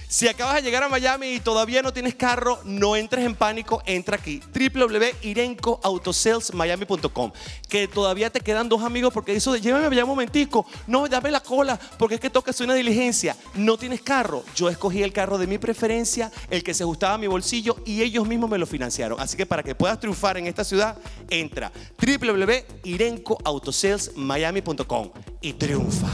Si acabas de llegar a Miami y todavía no tienes carro, no entres en pánico, entra aquí, www.irencoautosalesmiami.com. Que todavía te quedan 2 amigos porque eso de llévame allá un momentico, no, dame la cola porque es que toca hacer una diligencia. No tienes carro, yo escogí el carro de mi preferencia, el que se ajustaba a mi bolsillo y ellos mismos me lo financiaron. Así que para que puedas triunfar en esta ciudad, entra www.irencoautosalesmiami.com y triunfa.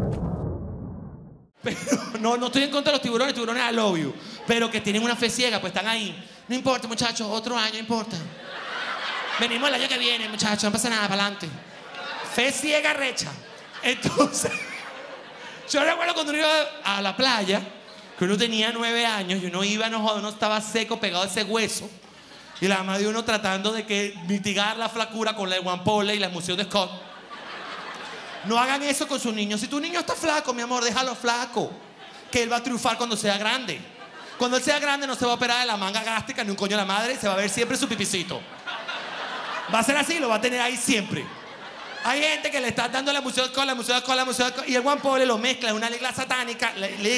Pero no estoy en contra de los tiburones I love you. Pero que tienen una fe ciega, pues están ahí. No importa, muchachos, otro año, no importa. Venimos el año que viene, muchachos, no pasa nada, para adelante. Fe ciega recha. Entonces, yo recuerdo cuando uno iba a la playa, que uno tenía 9 años y uno iba, uno estaba seco, pegado a ese hueso. Y la mamá de uno tratando de que mitigar la flacura con la guampole y la emoción de Scott. No hagan eso con sus niños. Si tu niño está flaco, mi amor, déjalo flaco. Que él va a triunfar cuando sea grande. Cuando él sea grande no se va a operar de la manga gástrica ni un coño de la madre. Se va a ver siempre su pipicito. Va a ser así, lo va a tener ahí siempre. Hay gente que le está dando la música de cola, y el guampole lo mezcla en una liga satánica.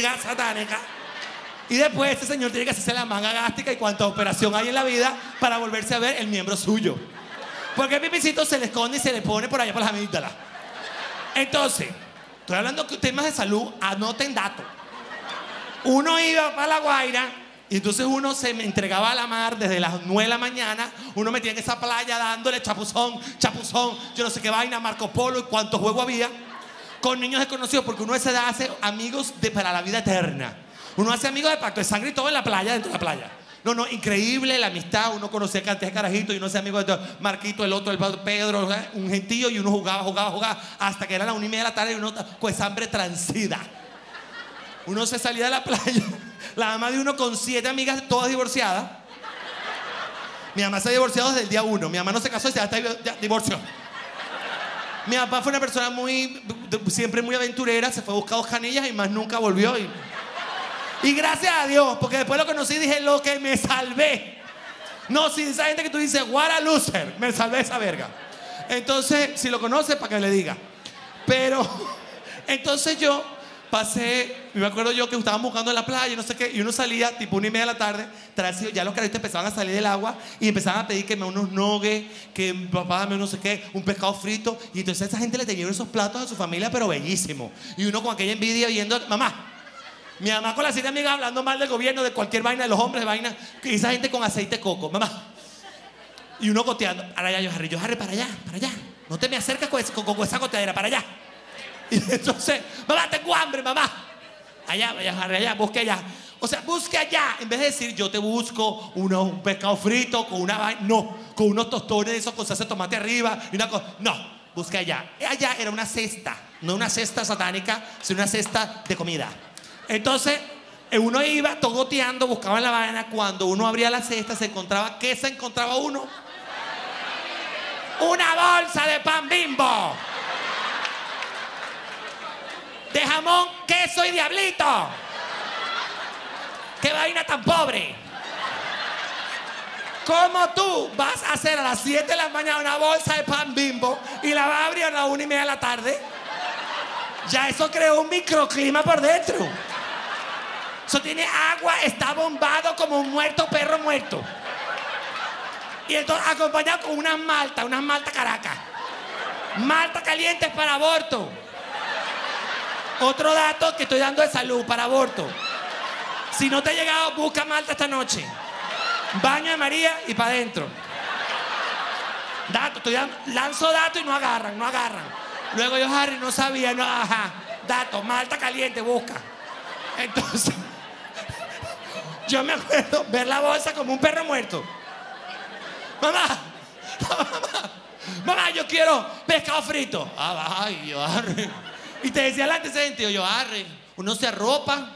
Y después este señor tiene que hacerse la manga gástrica y cuánta operación hay en la vida para volverse a ver el miembro suyo. Porque el pipicito se le esconde y se le pone por allá por las amígdalas. Entonces, estoy hablando de temas de salud, anoten datos. Uno iba para La Guaira y entonces uno se me entregaba a la mar desde las 9 de la mañana. Uno metía en esa playa dándole chapuzón, yo no sé qué vaina, Marco Polo y cuántos juegos había. Con niños desconocidos, porque uno a esa edad hace amigos para la vida eterna. Uno hace amigos de pacto de sangre y todo en la playa, dentro de la playa. No, increíble la amistad. Uno conocía cantidad de carajitos y uno hacía amigos de Marquito, el otro, el Pedro, un gentío, y uno jugaba hasta que era la 1:30 de la tarde y uno con esa hambre transida. Uno se salía de la playa, la mamá de uno con 7 amigas, todas divorciadas. Mi mamá se ha divorciado desde el día 1. Mi mamá no se casó y ya divorció. Mi papá fue una persona siempre muy aventurera, se fue a buscar 2 canillas y más nunca volvió. Y gracias a Dios, porque después lo conocí y dije, lo que me salvé. No, sin esa gente que tú dices, what a loser, me salvé esa verga. Entonces, si lo conoces, para que le diga. Pero, entonces yo pasé, me acuerdo yo que estábamos buscando en la playa, no sé qué, y uno salía tipo 1:30 de la tarde, ya los carajitos empezaban a salir del agua y empezaban a pedir que me unos nuggets, que papá dame no sé qué, un pescado frito. Y entonces esa gente le tenía esos platos a su familia, pero bellísimos. Y uno con aquella envidia viendo, mamá. Mi mamá con las 7 amigas hablando mal del gobierno, de cualquier vaina, de los hombres, de vaina. Y esa gente con aceite de coco, mamá. Y uno goteando. Para allá, yo, Harry, para allá. No te me acerques con esa goteadera, para allá. Y entonces, mamá, tengo hambre, mamá. Allá, Harry, allá, busque allá. O sea, busque allá. En vez de decir, yo te busco un pescado frito con una vaina. No, con unos tostones de esos con salsa de tomate arriba. Y una cosa. No, busque allá. Allá era una cesta. No una cesta satánica, sino una cesta de comida. Entonces, uno iba togoteando, buscaba la vaina. Cuando uno abría la cesta, se encontraba, ¿qué se encontraba uno? Una bolsa de pan Bimbo. De jamón, queso y diablito. ¡Qué vaina tan pobre! ¿Cómo tú vas a hacer a las 7 de la mañana una bolsa de pan Bimbo y la vas a abrir a las 1:30 de la tarde? Ya eso creó un microclima por dentro. Eso tiene agua, está bombado como un perro muerto. Y entonces acompañado con unas maltas Caracas. Malta calientes para aborto. Otro dato que estoy dando de salud para aborto. Si no te ha llegado, busca malta esta noche. Baño de María y para adentro. Dato, lanzo datos y no agarran. Luego yo, Harry, no sabía, dato, malta caliente, busca. Entonces, yo me acuerdo ver la bolsa como un perro muerto. Mamá, yo quiero pescado frito. Ay, yo, Harry. Y te decía el antecedente, yo, Harry, uno se arropa.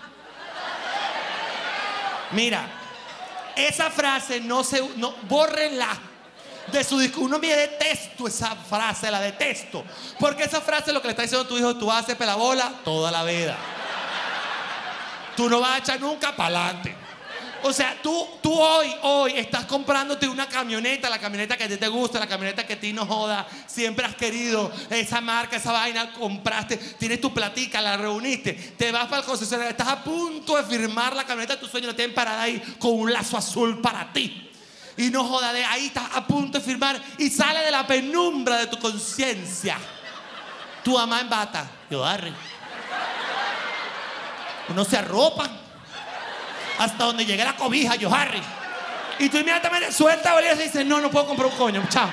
Mira, esa frase no bórrenla de su discurso. Uno me detesto esa frase, la detesto. Porque esa frase es lo que le está diciendo a tu hijo, tú vas a hacer pelabola toda la vida. Tú no vas a echar nunca para adelante. O sea, tú hoy estás comprándote una camioneta, la camioneta que a ti te gusta, la camioneta que a ti no joda, siempre has querido esa marca, esa vaina, compraste, tienes tu platica, la reuniste, te vas para el concesionario, estás a punto de firmar la camioneta de tus sueños, la tienen parada ahí con un lazo azul para ti. Y no joda, de ahí estás a punto de firmar y sale de la penumbra de tu conciencia tu mamá en bata. Yo, arre. Uno se arropa hasta donde llegue la cobija, yo, Harry. Y tú inmediatamente sueltas bolillas y dices, no puedo comprar un coño, chao.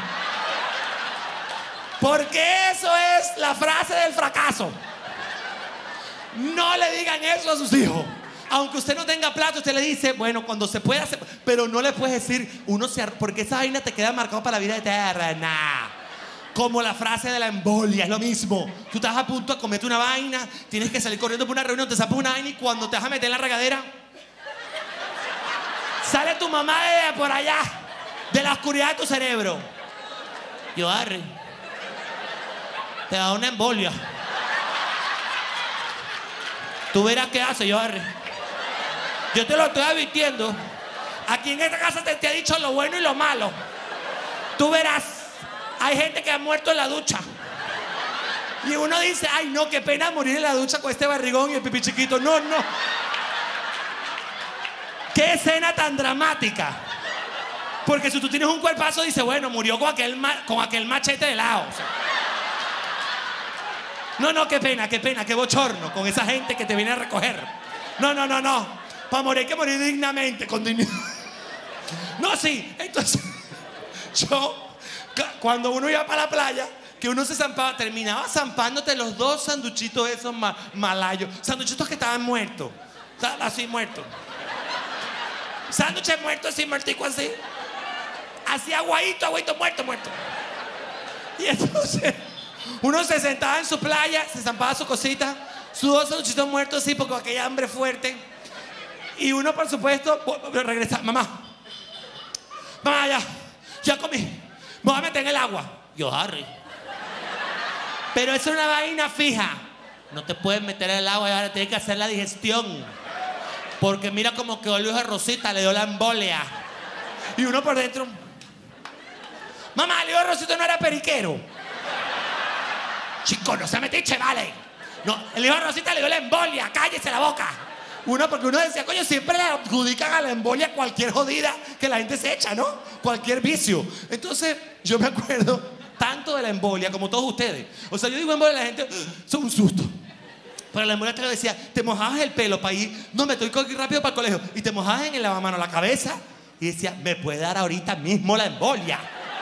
Porque eso es la frase del fracaso. No le digan eso a sus hijos. Aunque usted no tenga plata, usted le dice, bueno, cuando se pueda hacer, pero no le puedes decir, porque esa vaina te queda marcado para la vida eterna. Como la frase de la embolia, es lo mismo. Tú estás a punto de comerte una vaina, tienes que salir corriendo por una reunión, te zapas una vaina y cuando te vas a meter en la regadera, sale tu mamá de por allá, de la oscuridad de tu cerebro. Yo, arre, te da una embolia. Tú verás qué hace, yo, arre. Yo te lo estoy advirtiendo. Aquí en esta casa te he dicho lo bueno y lo malo. Tú verás, hay gente que ha muerto en la ducha. Y uno dice, ay no, qué pena morir en la ducha con este barrigón y el pipí chiquito. No. ¡Qué escena tan dramática! Porque si tú tienes un cuerpazo, dice, bueno, murió con aquel machete de lado. O sea. No, qué pena, qué bochorno con esa gente que te viene a recoger. No. Para morir hay que morir dignamente, con dignidad. No, sí. Entonces, cuando uno iba para la playa, que uno se zampaba, terminaba zampándote los dos sanduchitos esos malayos. Sanduchitos que estaban muertos. Así muertos. Sándwiches muertos así, muertico así. Así aguadito, muerto. Y entonces, uno se sentaba en su playa, se zampaba su cosita, sus dos sanduchitos muertos así, porque aquella hambre fuerte. Y uno, por supuesto, regresa, mamá, ya comí, me voy a meter en el agua. Yo, Harry. Pero eso es una vaina fija. No te puedes meter en el agua y ahora tienes que hacer la digestión. Porque mira como quedó Luis de Rosita, le dio la embolia. Y uno por dentro. Mamá, Luis de Rosita no era periquero. Chico, no se metiche, vale. No, el Luis de Rosita le dio la embolia, cállese la boca. Porque uno decía, coño, siempre le adjudican a la embolia cualquier jodida que la gente se echa, ¿no? Cualquier vicio. Entonces, yo me acuerdo tanto de la embolia como todos ustedes. O sea, yo digo embolia, la gente, son un susto. Pero la embolia te lo decía, te mojabas el pelo para ir, no, me estoy rápido para el colegio, y te mojabas en el lavamanos la cabeza, y decía, me puede dar ahorita mismo la embolia.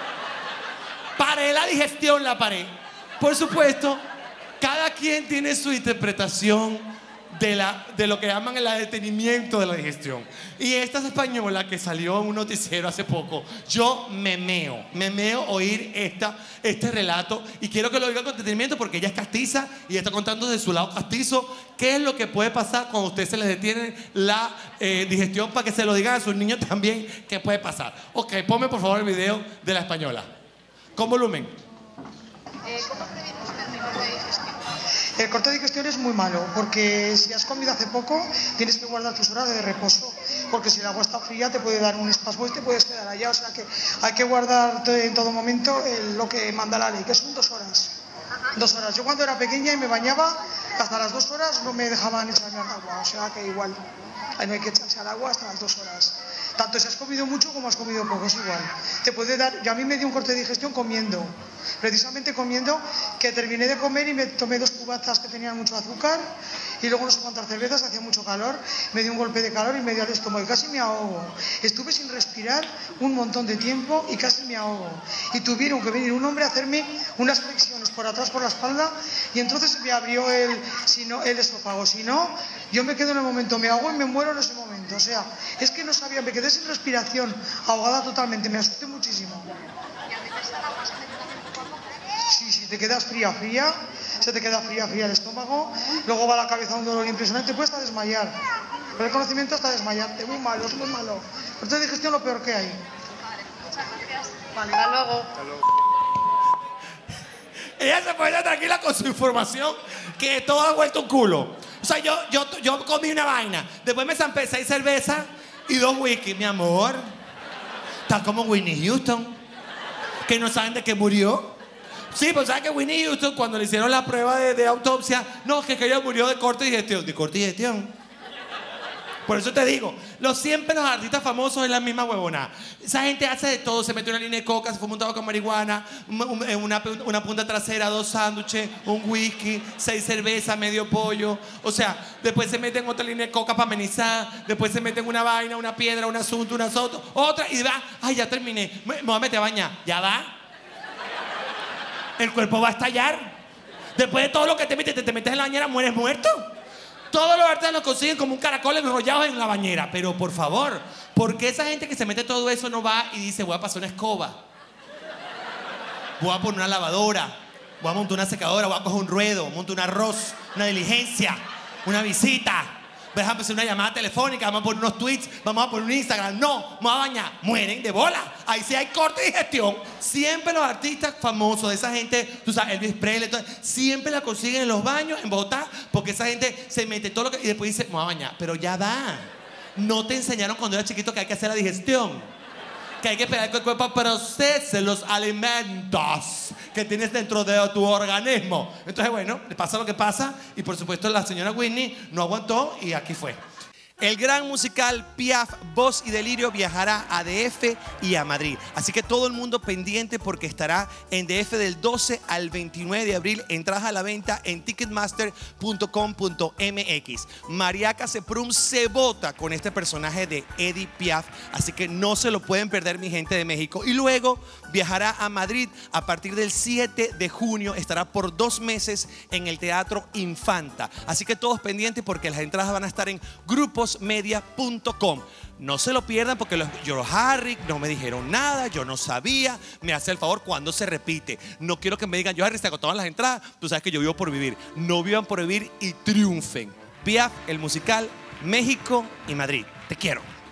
Paré la digestión, la paré. Por supuesto, cada quien tiene su interpretación de lo que llaman el detenimiento de la digestión. Y esta es española que salió en un noticiero hace poco. Yo me meo oír este relato y quiero que lo oiga con detenimiento porque ella es castiza y está contando de su lado castizo qué es lo que puede pasar cuando a usted se les detiene la digestión, para que se lo digan a sus niños también qué puede pasar. Ok, ponme por favor el video de la española con volumen. ¿Cómo previene usted el corte de digestión? El corte de digestión es muy malo, porque si has comido hace poco, tienes que guardar tus horas de reposo, porque si el agua está fría te puede dar un espasmo y te puedes quedar allá. O sea que hay que guardar en todo momento lo que manda la ley, que son 2 horas. 2 horas. Yo cuando era pequeña y me bañaba, hasta las 2 horas no me dejaban echarme al agua. O sea que igual, no hay que echarse al agua hasta las 2 horas. Tanto si has comido mucho como has comido poco, es igual. Te puede dar, yo a mí me dio un corte de digestión comiendo. Precisamente comiendo, que terminé de comer y me tomé 2 cubatas que tenían mucho azúcar y luego no sé cuántas cervezas, hacía mucho calor, me dio un golpe de calor y me dio al estómago y casi me ahogo. Estuve sin respirar un montón de tiempo y casi me ahogo. Y tuvieron que venir un hombre a hacerme unas flexiones por atrás, por la espalda, y entonces me abrió el esófago. Si no, yo me quedo en el momento, me ahogo y me muero en ese momento. O sea, es que no sabía, me quedé sin respiración, ahogada totalmente, me asusté muchísimo. Sí, te quedas fría, se te queda fría el estómago, luego va la cabeza un dolor impresionante, puedes hasta desmayar. Pero el conocimiento hasta desmayarte, muy malo, es muy malo. Corte de digestión lo peor que hay. Muchas gracias. Vale, hasta luego. Ella se puede estar tranquila con su información, que todo ha vuelto un culo. O sea, yo comí una vaina, después me zampé 6 cervezas Y 2 whisky, mi amor. Está como Whitney Houston, que no saben de qué murió. Sí, pues ¿sabes que Whitney Houston, cuando le hicieron la prueba de autopsia, no, que ella murió de corte de digestión. ¿De corte de digestión? Por eso te digo, siempre los artistas famosos es la misma huevona. Esa gente hace de todo, se mete una línea de coca, se fuma un tabaco con marihuana, una punta trasera, 2 sándwiches, un whisky, 6 cervezas, medio pollo. O sea, después se meten otra línea de coca para amenizar, después se meten una vaina, una piedra, un asunto, otra, y va, ay, ya terminé, me voy a meter a bañar. Ya va. El cuerpo va a estallar. Después de todo lo que te metes en la bañera, mueres muerto. Todos los artistas los consiguen como un caracol enrollados en la bañera. Pero por favor, ¿por qué esa gente que se mete todo eso no va y dice, voy a pasar una escoba? Voy a poner una lavadora, voy a montar una secadora, voy a coger un ruedo, monto un arroz, una diligencia, una visita. Déjame hacer una llamada telefónica, vamos a poner unos tweets, vamos a poner un Instagram. No, me voy a bañar. Mueren de bola. Ahí sí hay corte de digestión. Siempre los artistas famosos, de esa gente, tú sabes, Elvis Presley, siempre la consiguen en los baños, en Bogotá, porque esa gente se mete todo lo que... Y después dice, me voy a bañar. Pero ya va. No te enseñaron cuando eras chiquito que hay que hacer la digestión. Que hay que esperar que el cuerpo procese los alimentos que tienes dentro de tu organismo. Entonces, bueno, le pasa lo que pasa. Y por supuesto, la señora Whitney no aguantó y aquí fue. El gran musical Piaf, Voz y Delirio viajará a DF y a Madrid. Así que todo el mundo pendiente porque estará en DF del 12 al 29 de abril. Entradas a la venta en ticketmaster.com.mx. Mariaca Seprum se vota con este personaje de Edith Piaf. Así que no se lo pueden perder, mi gente de México. Y luego viajará a Madrid a partir del 7 de junio. Estará por 2 meses en el Teatro Infanta. Así que todos pendientes porque las entradas van a estar en gruposmedia.com. No se lo pierdan porque los Harry no me dijeron nada, yo no sabía. Me hace el favor cuando se repite. No quiero que me digan, Harry, se agotaban las entradas. Tú sabes que yo vivo por vivir. No vivan por vivir y triunfen. Piaf, el musical, México y Madrid. Te quiero.